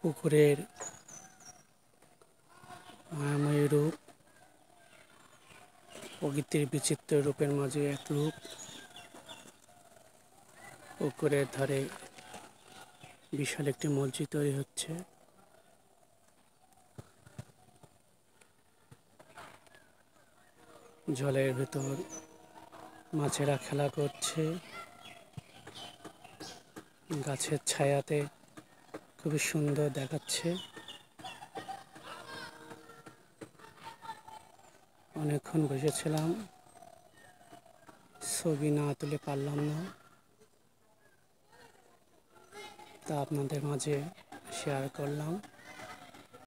পুকুরের মায়াময় রূপ, প্রকৃতির বিচিত্র রূপের মাঝে এক রূপ। পুকুরের ধারে বিশাল একটি মসজিদ তৈরি হচ্ছে। জলের ভেতর মাছেরা খেলা করছে, গাছের ছায়াতে খুবই সুন্দর দেখাচ্ছে। অনেকক্ষণ বসেছিলাম, ছবি না তুলে পারলাম না, তা আপনাদের মাঝে শেয়ার করলাম।